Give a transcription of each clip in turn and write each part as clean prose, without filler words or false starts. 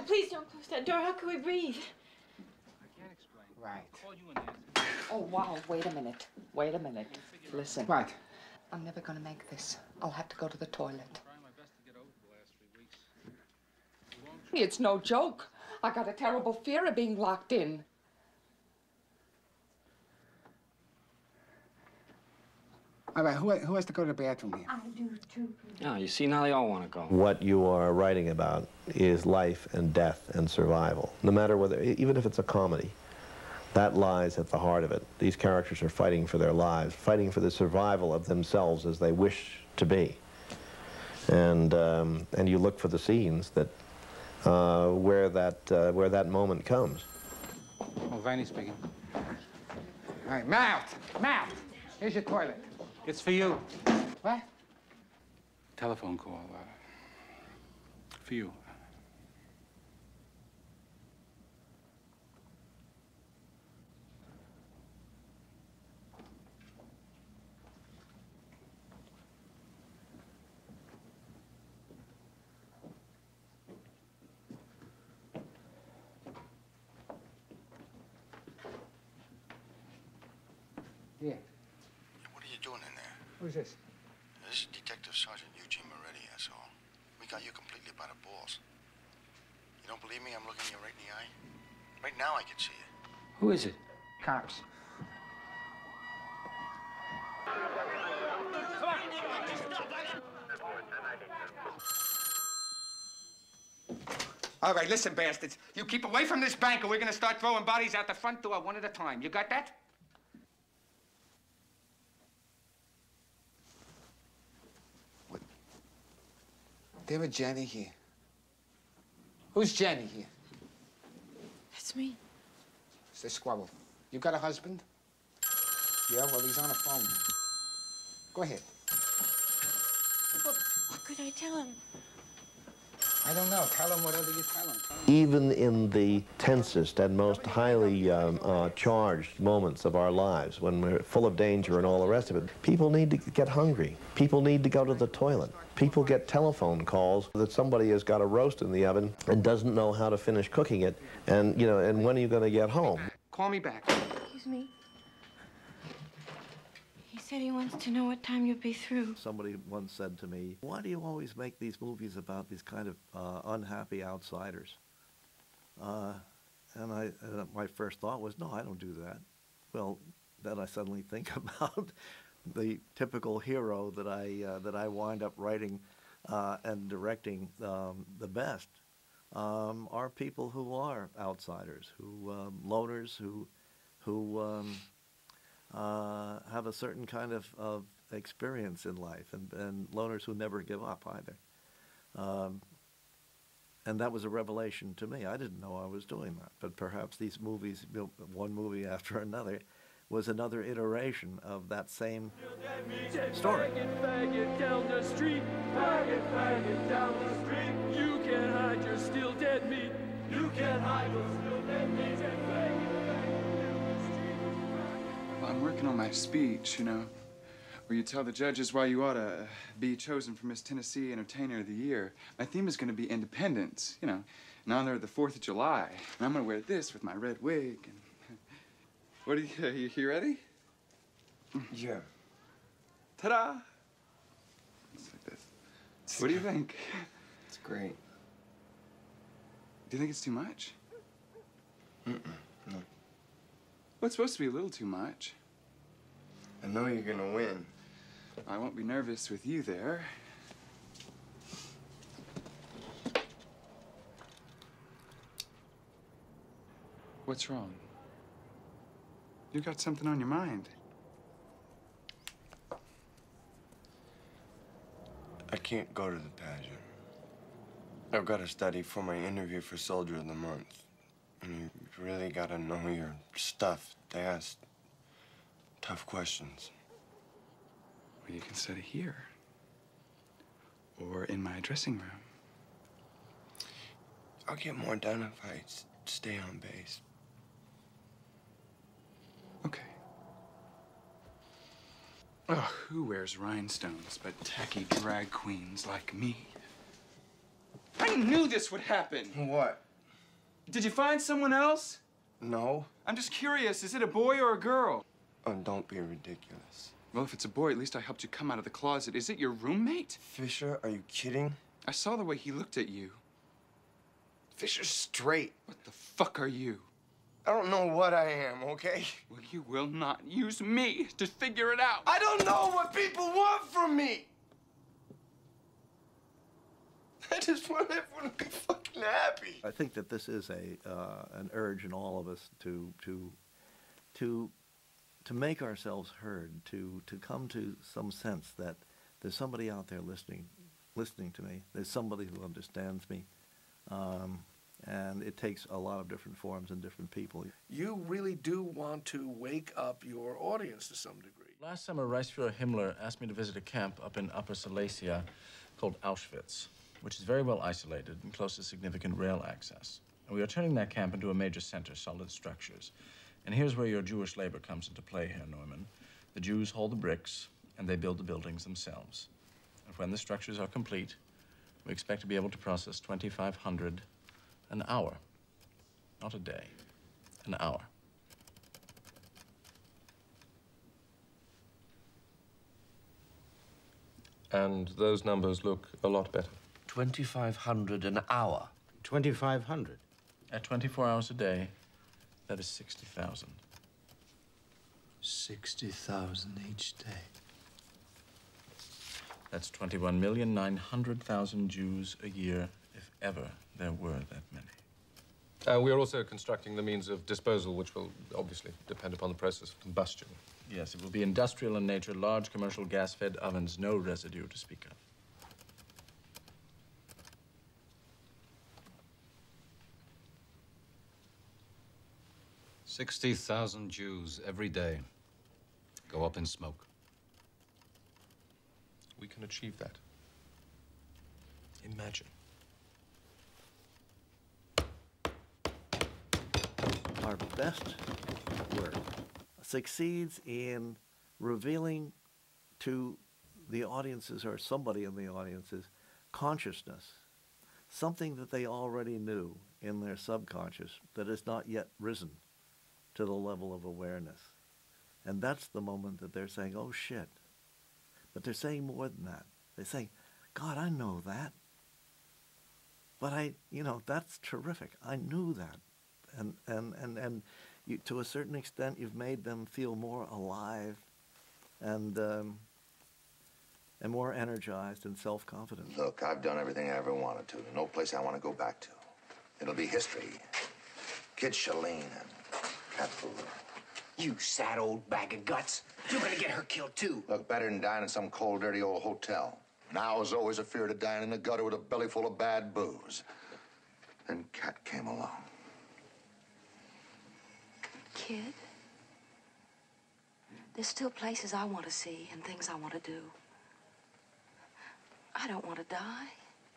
please don't close that door. How can we breathe? I can't explain. Right. I'll call you in the answer. Oh, wow, wait a minute. Wait a minute. Listen. What? I'm never gonna make this. I'll have to go to the toilet. Trying my best to get over the last 3 weeks. It's no joke. I got a terrible fear of being locked in. All right, who has to go to the bathroom here? I do too. Oh, you see, now they all want to go. What you are writing about is life and death and survival. No matter whether, even if it's a comedy, that lies at the heart of it. These characters are fighting for their lives, fighting for the survival of themselves as they wish to be. And you look for the scenes that, where that moment comes. Mulvaney speaking. All right, mouth! Mouth! Here's your toilet. It's for you. What? Telephone call. For you. Here. What are you doing in there? Who's this? This is Detective Sergeant Eugene Moretti, that's all. We got you completely by the balls. You don't believe me? I'm looking you right in the eye. Right now I can see it. Who is it? Cops. All right, listen, bastards. You keep away from this bank or we're gonna start throwing bodies out the front door one at a time. You got that? What? There was Jenny here. Who's Jenny here? That's me. It's the squabble. You got a husband? Yeah, well, he's on the phone. Go ahead. What could I tell him? I don't know. Tell him whatever you tell him. Even in the tensest and most highly charged moments of our lives, when we're full of danger and all the rest of it, people need to get hungry. People need to go to the toilet. People get telephone calls that somebody has got a roast in the oven and doesn't know how to finish cooking it, and, you know, and when are you going to get home? Call me back. Excuse me. He said he wants to know what time you'll be through. Somebody once said to me, why do you always make these movies about these kind of unhappy outsiders? And my first thought was, no, I don't do that. Well, then I suddenly think about the typical hero that I wind up writing and directing the best are people who are outsiders, who loners, who have a certain kind of experience in life, and loners who never give up either. And that was a revelation to me. I didn't know I was doing that, but perhaps these movies, one movie after another, was another iteration of that same story. Faggot, faggot down the street. Faggot, faggot down the street. You can't hide, you're still dead meat. You can't hide, you're still dead meat. Well, I'm working on my speech, you know, where you tell the judges why you ought to be chosen for Miss Tennessee Entertainer of the Year. My theme is going to be independence, you know, in honor of the 4th of July. And I'm going to wear this with my red wig. And what are you ready? Yeah. Ta-da! It's like this. What do you think? It's great. Do you think it's too much? No. Well, it's supposed to be a little too much. I know you're gonna win. I won't be nervous with you there. What's wrong? You got something on your mind. I can't go to the pageant. I've got to study for my interview for Soldier of the Month. And you really got to know your stuff to ask tough questions. Well, you can study here. Or in my dressing room. I'll get more done if I stay on base. Okay. Oh, who wears rhinestones but tacky drag queens like me? I knew this would happen. What? Did you find someone else? No. I'm just curious, is it a boy or a girl? Oh, don't be ridiculous. Well, if it's a boy, at least I helped you come out of the closet. Is it your roommate? Fisher, are you kidding? I saw the way he looked at you. Fisher's straight. What the fuck are you? I don't know what I am, okay? Well, you will not use me to figure it out. I don't know what people want from me. I just want everyone to be fucking happy. I think that this is an urge in all of us to make ourselves heard, to come to some sense that there's somebody out there listening to me. There's somebody who understands me, and it takes a lot of different forms and different people. You really do want to wake up your audience to some degree. Last summer, Reichsfuhrer Himmler asked me to visit a camp up in Upper Silesia called Auschwitz, which is very well isolated and close to significant rail access. And we are turning that camp into a major center, solid structures. And here's where your Jewish labor comes into play, Herr Neumann. The Jews haul the bricks, and they build the buildings themselves. And when the structures are complete, we expect to be able to process 2,500 an hour. Not a day, an hour. And those numbers look a lot better. 2,500 an hour. 2,500. At 24 hours a day, that is 60,000. 60,000 each day. That's 21,900,000 Jews a year, if ever there were that many. We are also constructing the means of disposal, which will obviously depend upon the process of combustion. Yes, it will be industrial in nature, large commercial gas-fed ovens, no residue to speak of. $60,000 Jews every day go up in smoke. We can achieve that. Imagine. Our best work succeeds in revealing to the audiences, or somebody in the audiences, consciousness, something that they already knew in their subconscious that has not yet risen to the level of awareness. And that's the moment that they're saying, oh shit. But they're saying more than that. They're saying, God, I know that. But that's terrific. I knew that. And you, to a certain extent, you've made them feel more alive and more energized and self-confident. Look, I've done everything I ever wanted to. No place I want to go back to. It'll be history. Kid Shalene and Cat Fuller. You sad old bag of guts. You're gonna get her killed, too. Look, better than dying in some cold, dirty old hotel. Now is always a fear to dying in the gutter with a belly full of bad booze. Then Cat came along. Kid, there's still places I want to see and things I want to do. I don't want to die.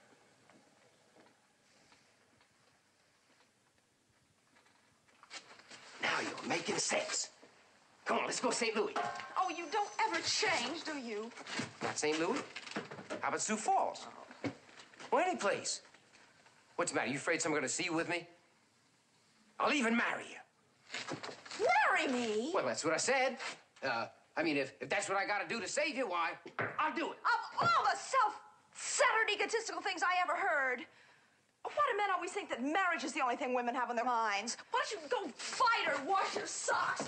Now you're making sense. Come on, let's go to St. Louis. Oh, you don't ever change, do you? Not St. Louis? How about Sioux Falls? Or any place. What's the matter? You afraid someone's gonna see you with me? I'll even marry you. Marry me? Well, that's what I said. I mean, if that's what I gotta do to save you, why, I'll do it. Of all the self-centered, egotistical things I ever heard, why do men always think that marriage is the only thing women have on their minds? Why don't you go fight or wash your socks?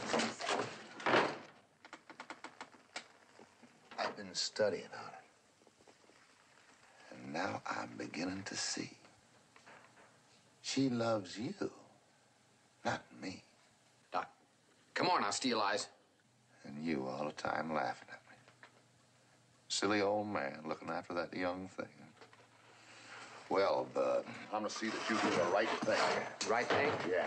I've been studying on it. And now I'm beginning to see. She loves you, not me. Doc, come on now, Steel Eyes. And you all the time laughing at me. Silly old man looking after that young thing. Well, Bud, I'm gonna see that you do the right thing. Right thing? Yeah.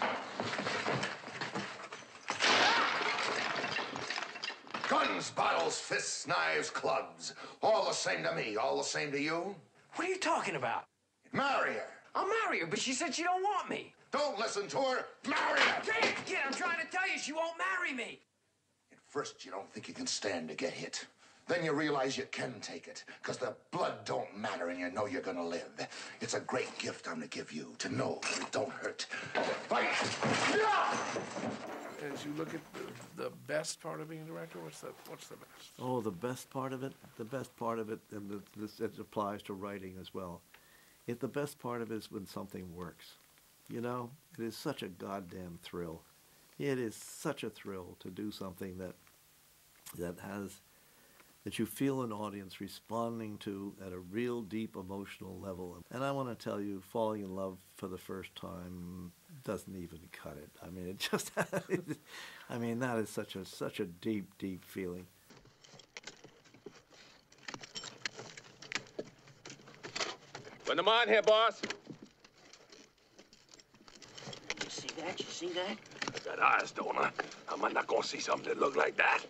Guns, bottles, fists, knives, clubs. All the same to me, all the same to you. What are you talking about? Marry her. I'll marry her, but she said she don't want me. Don't listen to her. Marry her. Kid, I'm trying to tell you she won't marry me. At first, you don't think you can stand to get hit. Then you realize you can take it, because the blood don't matter and you know you're gonna live. It's a great gift I'm gonna give you, to know that it don't hurt. Fight! Yeah! As you look at the best part of being a director, what's the best? Oh, the best part of it? The best part of it, and it applies to writing as well. The best part of it is when something works. You know, it is such a goddamn thrill. It is such a thrill to do something that you feel an audience responding to at a real deep emotional level. And I want to tell you, falling in love for the first time doesn't even cut it. I mean, it just, I mean, that is such a deep, deep feeling. Put them on here, boss. You see that? You see that? I got eyes, don't I? Am I not gonna see something that look like that?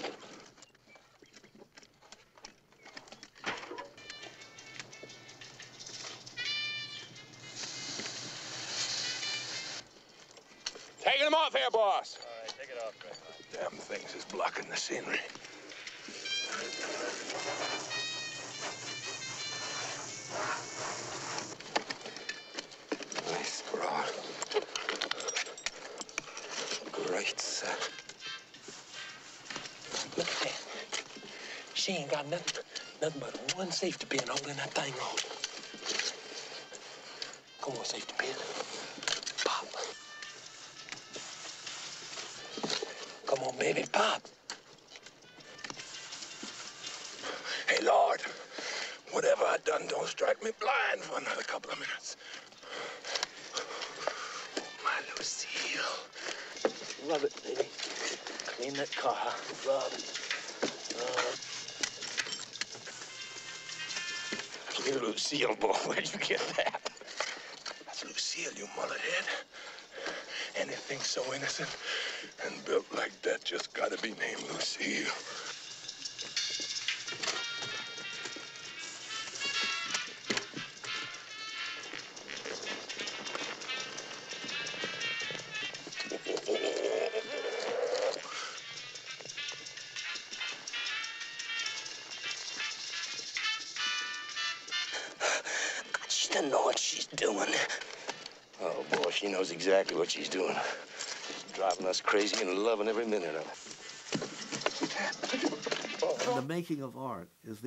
Taking them off here, boss. All right, take it off, Greg. Damn things is blocking the scenery. Nice broad. Great set. Look at that. She ain't got nothing but one safety pin holding that thing on. Come on, safety pin. Pop. Come on, baby, pop. Hey, Lord, whatever I done, don't strike me blind for another couple of minutes. Oh, my Lucille. Rub it, baby. Clean that car. Rub. Lucille, boy, where'd you get that? That's Lucille, you mullethead. Anything so innocent and built like that just gotta be named Lucille. She doesn't know what she's doing. Oh, boy, she knows exactly what she's doing. She's driving us crazy and loving every minute of it. And the making of art is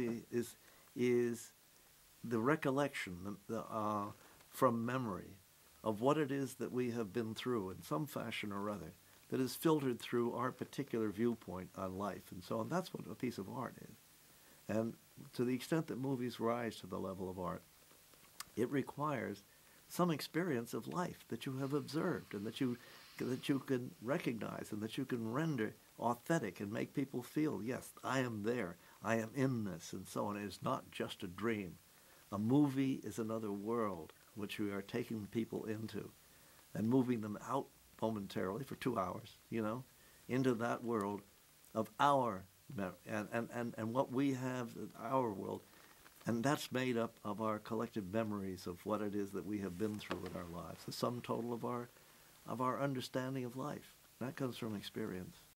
the recollection from memory of what it is that we have been through in some fashion or other that is filtered through our particular viewpoint on life and so on. That's what a piece of art is. And to the extent that movies rise to the level of art, it requires some experience of life that you have observed and that you can recognize and that you can render authentic and make people feel, yes, I am there, I am in this, and so on. It is not just a dream. A movie is another world which we are taking people into and moving them out momentarily for 2 hours, you know, into that world of our and what we have in our world. And that's made up of our collective memories of what it is that we have been through in our lives, the sum total of our understanding of life. That comes from experience.